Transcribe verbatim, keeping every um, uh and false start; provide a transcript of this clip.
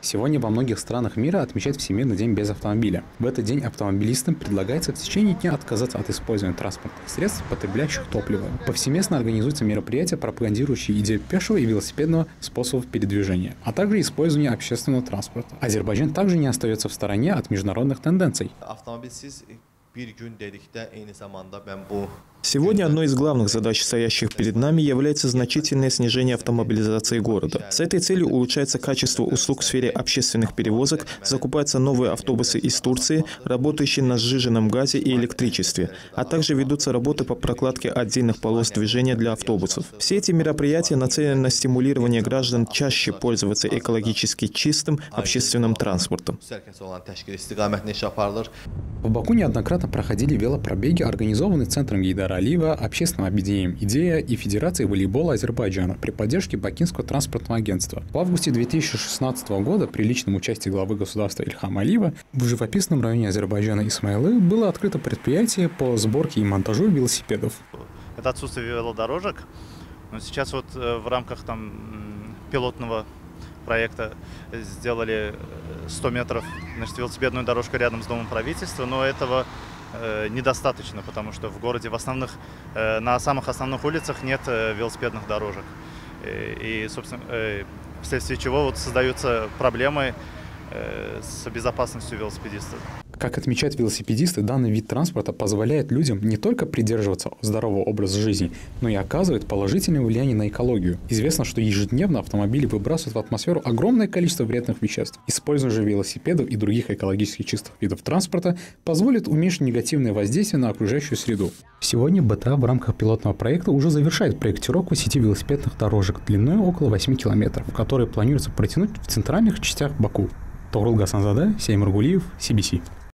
Сегодня во многих странах мира отмечают Всемирный день без автомобиля. В этот день автомобилистам предлагается в течение дня отказаться от использования транспортных средств, потребляющих топливо. Повсеместно организуются мероприятия, пропагандирующие идею пешего и велосипедного способов передвижения, а также использование общественного транспорта. Азербайджан также не остается в стороне от международных тенденций. Сегодня одной из главных задач, стоящих перед нами, является значительное снижение автомобилизации города. С этой целью улучшается качество услуг в сфере общественных перевозок, закупаются новые автобусы из Турции, работающие на сжиженном газе и электричестве, а также ведутся работы по прокладке отдельных полос движения для автобусов. Все эти мероприятия нацелены на стимулирование граждан чаще пользоваться экологически чистым общественным транспортом. В Баку неоднократно проходили велопробеги, организованные Центром Гейдара Алиева, общественным объединением «Идея» и Федерацией волейбола Азербайджана при поддержке Бакинского транспортного агентства. В августе две тысячи шестнадцатого года при личном участии главы государства Ильхама Алиева в живописном районе Азербайджана Исмаилы было открыто предприятие по сборке и монтажу велосипедов. Это отсутствие велодорожек. Но сейчас вот в рамках там пилотного проекта сделали сто метров, значит, велосипедную дорожку рядом с домом правительства, но этого э, недостаточно, потому что в городе в основных, э, на самых основных улицах нет э, велосипедных дорожек. И, и собственно, э, вследствие чего вот создаются проблемы э, с безопасностью велосипедистов. Как отмечают велосипедисты, данный вид транспорта позволяет людям не только придерживаться здорового образа жизни, но и оказывает положительное влияние на экологию. Известно, что ежедневно автомобили выбрасывают в атмосферу огромное количество вредных веществ. Использование же велосипедов и других экологически чистых видов транспорта позволит уменьшить негативное воздействие на окружающую среду. Сегодня БТА в рамках пилотного проекта уже завершает проектировку сети велосипедных дорожек длиной около восьми километров, которые планируется протянуть в центральных частях Баку. Тогрул Гасанзада, Сеймур Гулиев, си би си.